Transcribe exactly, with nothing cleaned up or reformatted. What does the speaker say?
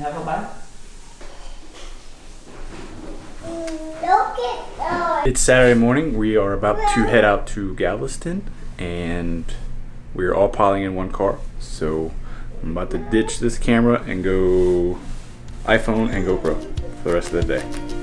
have a bite? It's Saturday morning. We are about to head out to Galveston, and we're all piling in one car. So I'm about to ditch this camera and go iPhone and GoPro for the rest of the day.